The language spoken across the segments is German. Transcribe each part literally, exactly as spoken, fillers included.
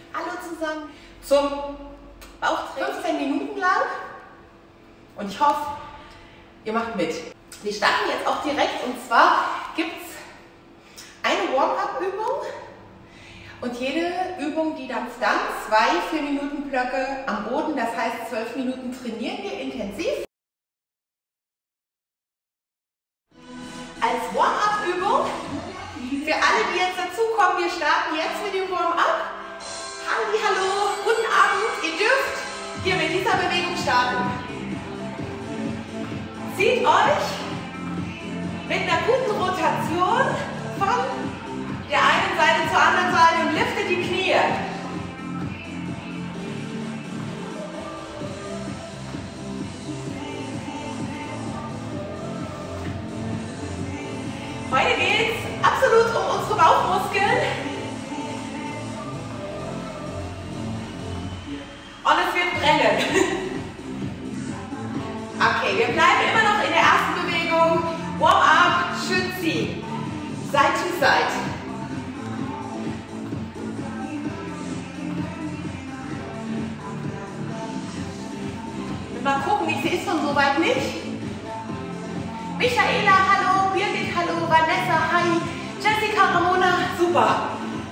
Hallo zusammen zum Bauchtraining fünfzehn Minuten lang und ich hoffe, ihr macht mit. Wir starten jetzt auch direkt und zwar gibt es eine Warm-up-Übung und jede Übung, die darf dann zwei vier Minuten Blöcke am Boden, das heißt zwölf Minuten trainieren wir intensiv. Als Warm-up-Übung, für alle, die jetzt dazukommen, wir starten jetzt mit dem Warm-up. Hallo, guten Abend, ihr dürft hier mit dieser Bewegung starten. Zieht euch mit einer guten Rotation von der einen Seite zur anderen Seite und liftet die Knie. Heute geht es absolut um unsere Bauchmuskeln. Und es wird brennen. Okay, wir bleiben immer noch in der ersten Bewegung. Warm-up, schön ziehen. Side to side. Mal gucken, ich sehe es von so weit nicht. Michaela, hallo. Birgit, hallo. Vanessa, hi. Jessica, Ramona, super.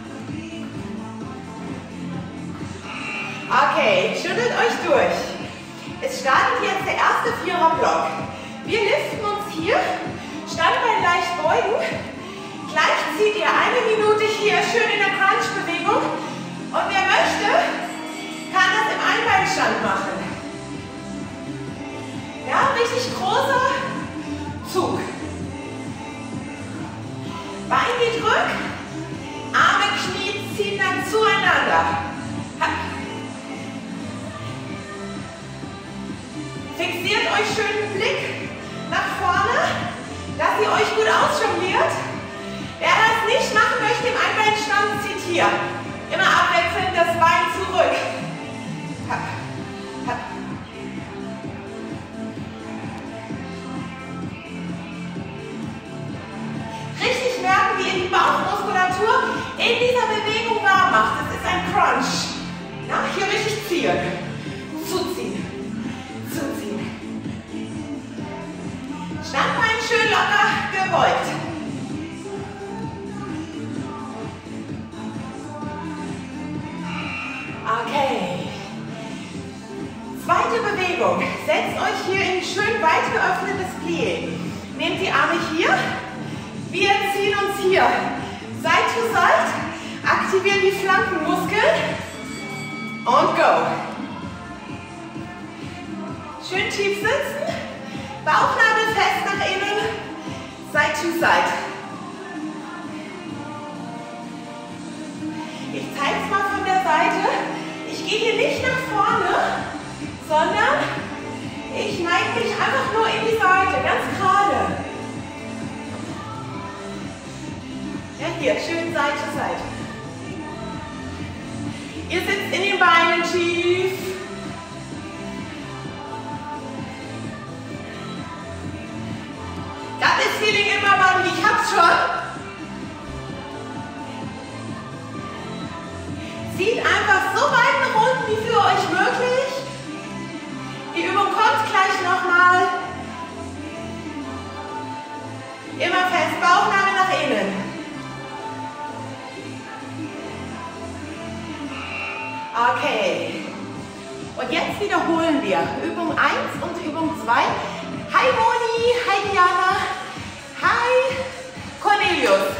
Okay, schüttelt euch durch. Es startet jetzt der erste Vierer-Block. Wir liften uns hier, Standbein leicht beugen. Gleich zieht ihr eine Minute hier schön in der Crunch-Bewegung. Und wer möchte, kann das im Einbeinstand machen. Ja, richtig großer Zug. Bein geht rück, Arme, Knie ziehen dann zueinander. Fixiert euch schön den Blick nach vorne, dass ihr euch gut ausjongliert. Wer das nicht machen möchte im Einbeinstand, zieht hier. Immer abwechselnd das Bein zurück. Hopp, hopp. Richtig merken, wie ihr die Bauchmuskulatur in dieser Bewegung warm macht. Das ist ein Crunch. Ja, hier richtig ziehen. Zuziehen. Zuziehen. Standbein schön locker gebeugt. Okay. Zweite Bewegung. Setzt euch hier in schön weit geöffnetes Plié. Nehmt die Arme hier. Wir ziehen uns hier Side to Side. Aktivieren die Flankenmuskeln. Und go. Schön tief sitzen. Bauchnabel fest nach innen. Side to Side. Ich zeige es mal von der Seite. Ich gehe hier nicht nach vorne, sondern ich neige mich einfach nur in die Seite, ganz gerade. Ja, hier, schön Side to Side. Ihr sitzt in den Beinen tief. Das ist Feeling immer Bambi, ich hab's schon. Zieht einfach so weit nach unten wie für euch möglich. Die Übung kommt gleich nochmal. Immer fest, Bauchnabel nach innen. Okay. Und jetzt wiederholen wir Übung eins und Übung zwei. Hi Moni, hi Diana, hi Cornelius.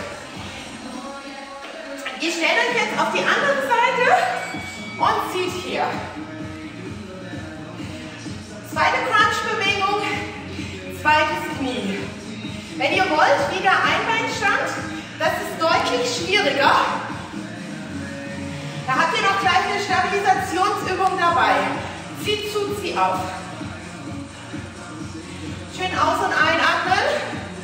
Ihr stellt euch jetzt auf die andere Seite und zieht hier. Zweite Crunch-Bewegung, zweites Knie. Wenn ihr wollt, wieder Einbeinstand, das ist deutlich schwieriger. Da habt ihr noch gleich eine Stabilisationsübung dabei. Zieh zu, zieh auf. Schön aus- und einatmen.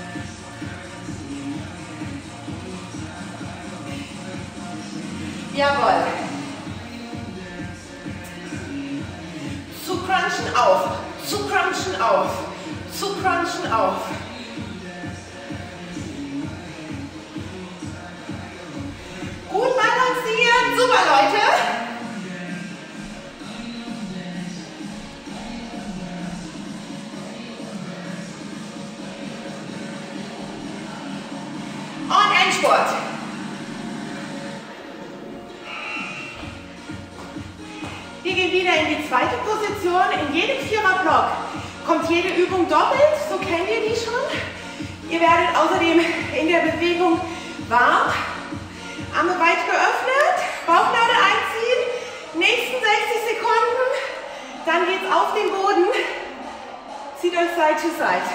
Jawohl. Zu crunchen auf, zu crunchen auf, zu crunchen auf. Gut balancieren, super Leute. gehen wieder in die zweite Position. In jedem Viererblock kommt jede Übung doppelt, so kennt ihr die schon. Ihr werdet außerdem in der Bewegung warm. Arme weit geöffnet, Bauchnabel einziehen, nächsten sechzig Sekunden, dann geht's auf den Boden. Zieht euch Side to Side.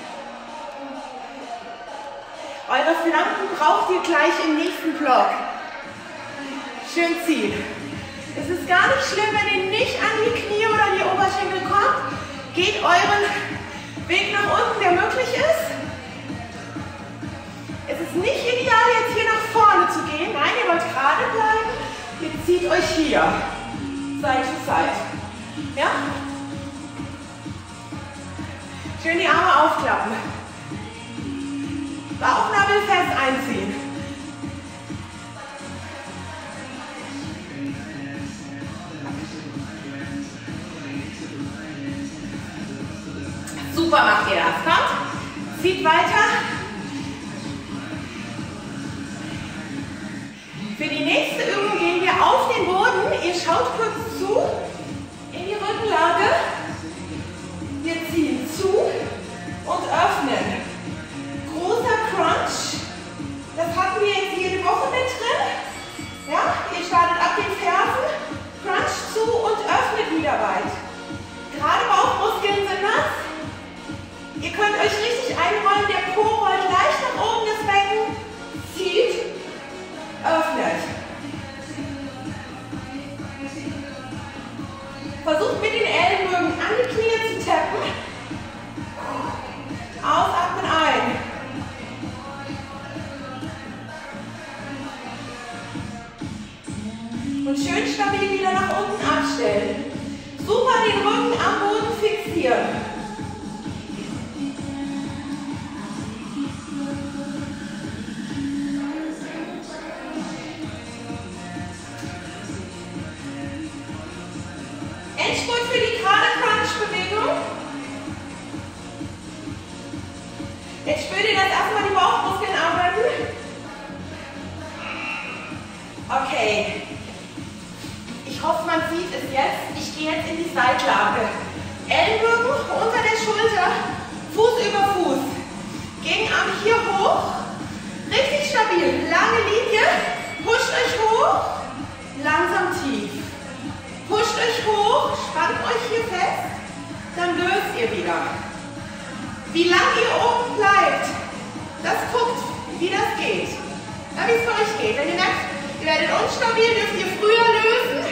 Eure Flanken braucht ihr gleich im nächsten Block. Schön ziehen. Es ist gar nicht schlimm, wenn ihr nicht an die Knie oder an die Oberschenkel kommt. Geht euren Weg nach unten, der möglich ist. Es ist nicht ideal, jetzt hier nach vorne zu gehen. Nein, ihr wollt gerade bleiben. Ihr zieht euch hier Side to Side. Ja? Schön die Arme aufklappen. Bauchnabel fest einziehen. Super macht ihr das. Kommt. Zieht weiter. Für die nächste Übung gehen wir auf den Boden. Ihr schaut kurz zu in die Rückenlage. Wir ziehen zu und öffnen. Großer Crunch. Das hatten wir jetzt jede Woche mit drin. Ja, ihr startet ab den Fersen. Crunch zu und öffnet wieder weit. Gerade Bauchmuskeln sind nass. Ihr könnt euch richtig einrollen. Der Po rollt leicht nach oben, das Becken zieht. Öffnet. Versucht mit den Ellenbogen an die Knie zu tappen. Ausatmen ein. Und schön stabil wieder nach unten abstellen. Super den Rücken am Boden fixieren. Endspurt für die gerade Crunch-Bewegung. Jetzt spürt ihr, dass erstmal die Bauchmuskeln arbeiten. Okay. Ich hoffe, man sieht es jetzt. Ich gehe jetzt in die Seillage. Ellenbogen unter der Schulter, Fuß über Fuß. Gegenarm hier hoch. Richtig stabil. Lange Linie. Pusht euch hoch. Langsam tief. Pusht euch hoch, spannt euch hier fest, dann löst ihr wieder. Wie lange ihr oben bleibt, das guckt, wie das geht. Ja, wie es für euch geht. Wenn ihr merkt, ihr werdet unstabil, dürft ihr früher lösen.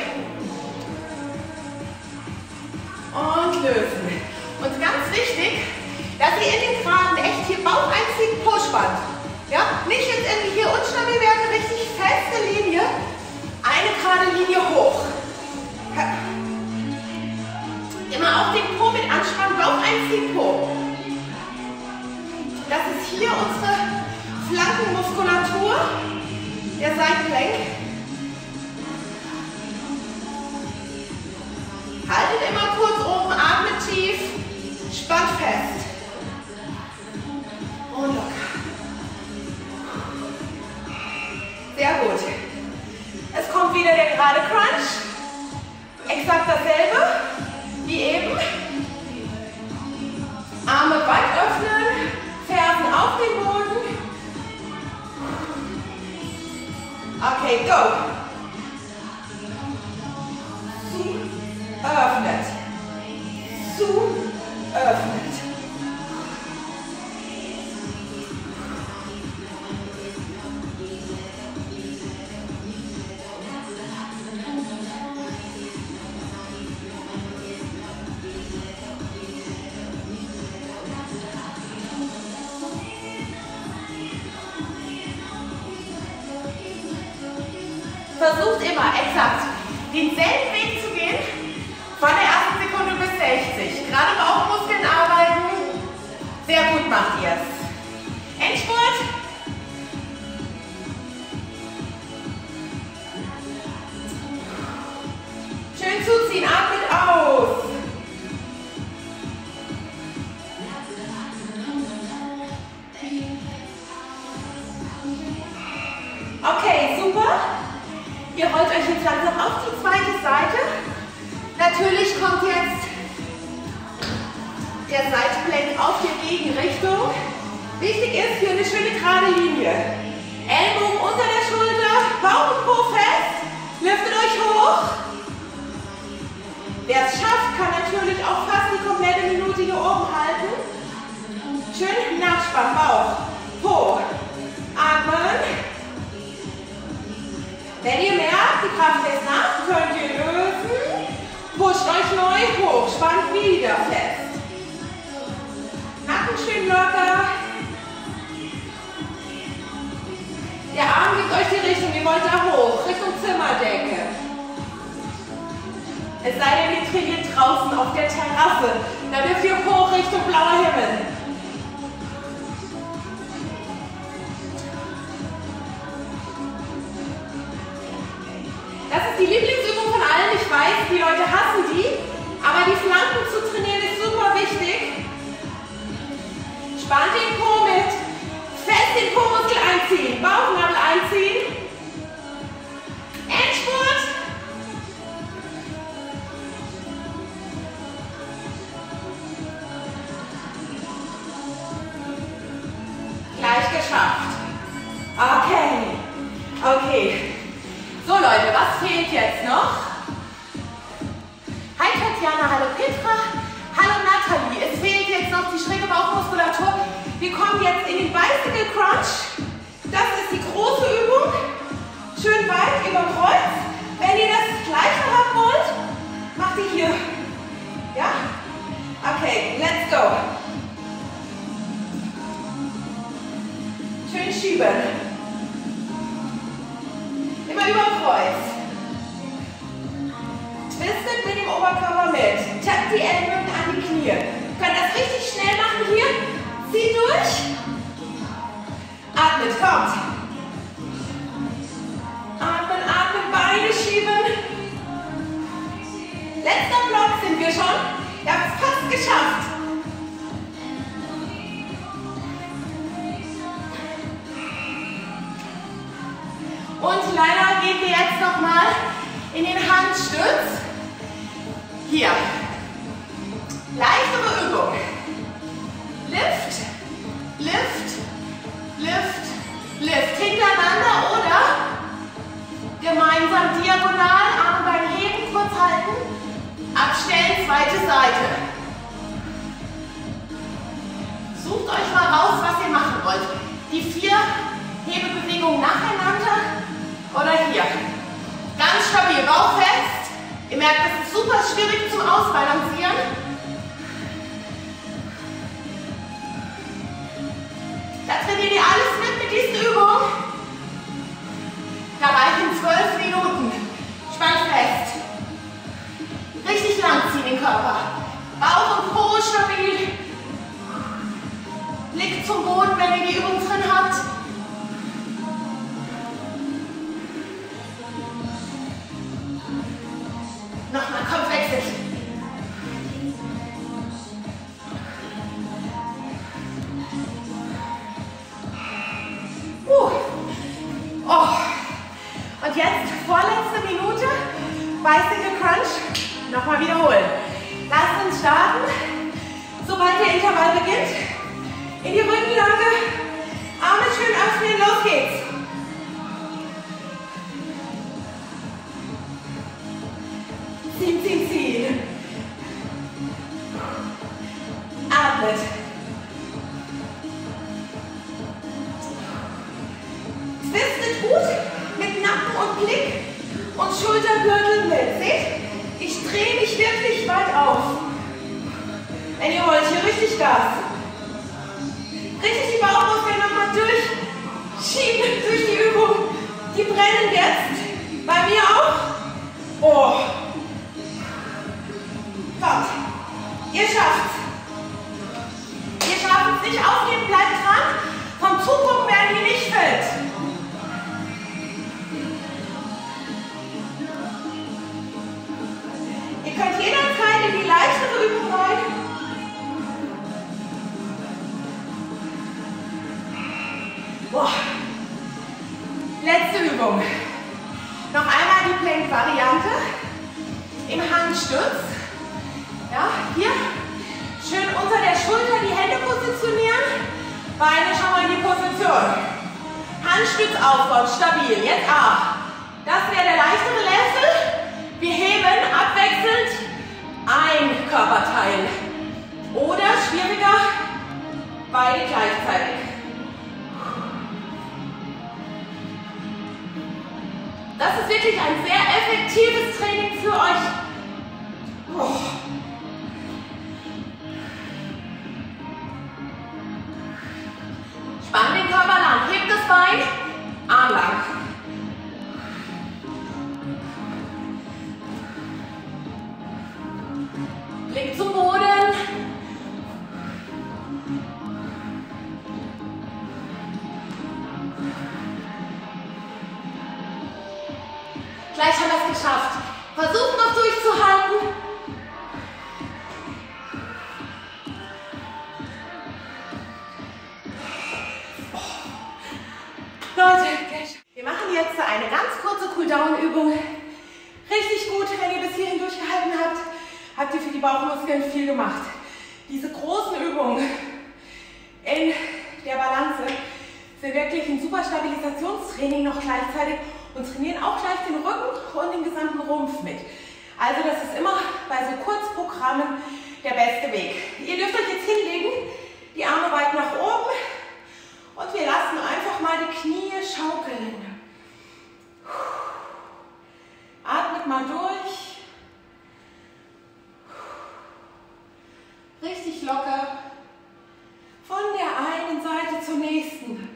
Und lösen. Und ganz wichtig, dass ihr in den Geraden echt hier Bauch einzieht, Po spannt. Ja? Nicht jetzt irgendwie hier unstabil werden, richtig feste Linie. Eine gerade Linie hoch. Immer auch den Po mit anspannen, Bauch einziehen, Po. Das ist hier unsere Flankenmuskulatur, der Seitengelenk. Haltet immer kurz oben, atmet tief, spannt fest. Und locker. Sehr gut. Es kommt wieder der gerade Crunch. Exakt dasselbe wie eben. Arme weit öffnen, Fersen auf den Boden. Okay, go. Zu, öffnet. Zu, öffnet. Versucht immer exakt denselben Weg zu gehen, von der ersten Sekunde bis sechzig. Gerade Bauchmuskeln arbeiten. Sehr gut macht ihr es. Endspurt. Schön zuziehen, atmet aus. Okay, super. Ihr rollt euch jetzt langsam auf die zweite Seite. Natürlich kommt jetzt der Seitplank auf die Gegenrichtung. Wichtig ist hier eine schöne gerade Linie. Ellbogen unter der Schulter, Bauch und Po fest. Lüftet euch hoch. Wer es schafft, kann natürlich auch fast die komplette Minute hier oben halten. Schön nachspannen, Bauch, Po. Atmen. Wenn ihr merkt, die Kraft ist nach, könnt ihr lösen. Pusht euch neu hoch, spannt wieder fest. Nacken schön locker. Der Arm gibt euch die Richtung, ihr wollt da hoch, Richtung Zimmerdecke. Es sei denn, ihr trainiert draußen auf der Terrasse. Da dürft ihr hoch Richtung blauer Himmel. Das ist die Lieblingsübung von allen. Ich weiß, die Leute hassen die, aber die Flanken zu trainieren ist super wichtig. Spannt den Po mit. Fest den Po-Muskel einziehen. Bauchnabel einziehen. Endspurt. Gleich geschafft. Okay. Okay. So Leute, was fehlt jetzt noch? Hi Tatjana, hallo Petra, hallo Nathalie. Es fehlt jetzt noch die schräge Bauchmuskulatur. Wir kommen jetzt in den Bicycle Crunch. Das ist die große Übung. Schön weit über Kreuz. Wenn ihr das gleiche haben wollt, macht ihr hier. Ja? Okay, let's go. Schön schieben. Immer über Kreuz. Twistet mit dem Oberkörper mit. Tappt die Ellbogen an die Knie. Ihr könnt das richtig schnell machen hier. Zieht durch. Atmet, kommt. Atmen, atmen, Beine schieben. Letzter Block sind wir schon. Ihr habt es fast geschafft. Und leider gehen wir jetzt nochmal in den Handstütz. Hier. Leichtere Übung. Lift, Lift, Lift, Lift. Hintereinander oder gemeinsam diagonal, Arme beim Heben kurz halten. Abstellen, zweite Seite. Sucht euch mal raus, was ihr machen wollt. Die vier Hebebewegungen nacheinander oder hier. Ganz stabil, Bauch fest. Ihr merkt, das ist super schwierig zum Ausbalancieren. Da trainiert ihr alles mit mit diesen Übungen. Da reichen zwölf Minuten. Spannt fest. Richtig lang ziehen den Körper. Bauch und Po stabil. Blick zum Boden, wenn ihr die Übung drin habt. Nochmal, Kopfwechsel. Uh. Oh. Und jetzt vorletzte Minute. Bicycle Crunch. Nochmal wiederholen. Lasst uns starten. Sobald der Intervall beginnt. In die Rückenlage. Arme schön öffnen. Los geht's. Ziehen, ziehen, ziehen. Atmet. Twistet gut mit Nacken und Blick und Schultergürtel mit. Seht? Ich drehe mich wirklich weit auf. Wenn ihr wollt, hier richtig Gas. Richtig die Bauchmuskeln nochmal durchschieben durch die Übung. Die brennen jetzt. Bei mir auch. Oh. Kommt. Ihr schafft's. Ihr schafft es nicht aufgeben, bleibt dran. Vom Zugucken werden die nicht fit. Ihr könnt jederzeit in die leichtere Übung rein. Boah. Letzte Übung. Noch einmal die Plank-Variante. im Handsturz. Ja, hier schön unter der Schulter die Hände positionieren. Beine schon mal in die Position. Handstütz aufbauen, stabil. Jetzt A. Das wäre der leichtere Level. Wir heben abwechselnd ein Körperteil. Oder schwieriger, beide gleichzeitig. Das ist wirklich ein sehr effektives Training für euch. Oh. Spann den Körper lang, hebt das Bein, Arm lang. Blick zum Boden. Gleich haben wir es geschafft. Versucht noch durchzuhalten. Leute, wir machen jetzt eine ganz kurze Cooldown-Übung. Richtig gut, wenn ihr bis hierhin durchgehalten habt, habt ihr für die Bauchmuskeln viel gemacht. Diese großen Übungen in der Balance sind wirklich ein super Stabilisationstraining noch gleichzeitig und trainieren auch gleich den Rücken und den gesamten Rumpf mit. Also das ist immer bei so Kurzprogrammen der beste Weg. Ihr dürft euch jetzt hinlegen, die Arme weit nach oben. Und wir lassen einfach mal die Knie schaukeln. Atmet mal durch. Richtig locker. Von der einen Seite zur nächsten.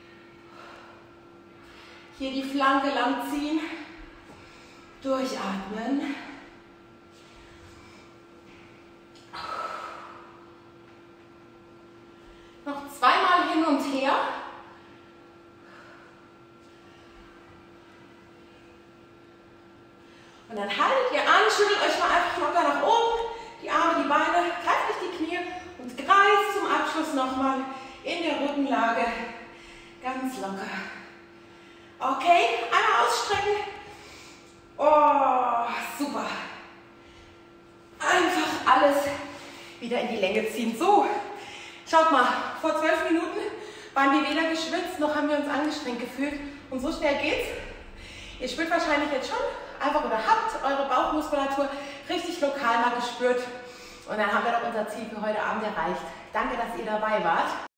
Hier die Flanke lang ziehen. Durchatmen. Noch zweimal hin und her. Und dann haltet ihr an, schüttelt euch mal einfach locker nach oben, die Arme, die Beine, greift durch die Knie und kreist zum Abschluss nochmal in der Rückenlage ganz locker. Okay, einmal ausstrecken. Oh, super. Einfach alles wieder in die Länge ziehen. So. Schaut mal, vor zwölf Minuten waren wir weder geschwitzt, noch haben wir uns angestrengt gefühlt. Und so schnell geht's. Ihr spürt wahrscheinlich jetzt schon einfach oder habt eure Bauchmuskulatur richtig lokal mal gespürt. Und dann haben wir doch unser Ziel für heute Abend erreicht. Danke, dass ihr dabei wart.